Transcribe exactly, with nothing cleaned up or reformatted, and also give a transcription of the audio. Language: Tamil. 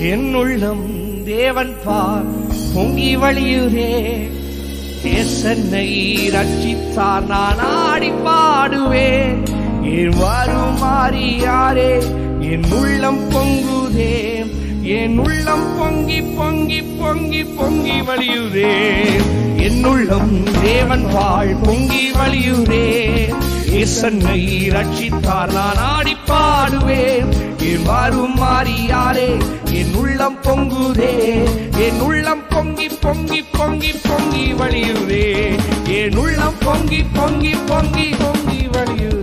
என்னுள்ளம் தேவன் பார் பொங்கி வழியுதே. என்னை ரட்சித்தார் நான் ஆடி பாடுவேன். என் வருமாறி யாரே என் உள்ளம் பொங்குதே. என் உள்ளம் பொங்கி பொங்கி பொங்கி பொங்கி வழியுதே. என்னுள்ளம் தேவன் வாழ் பொங்கி வழியுதே. என்னை ரட்சித்தார் நான் ஆடி பாடுவேன். என் வருமாறி யாரே என் உள்ளம் பொங்குதே. என் உள்ளம் பொங்கி பொங்கி பொங்கி பொங்கி வழியுதே. என் உள்ளம் பொங்கி பொங்கி பொங்கி பொங்கி வழியுதே.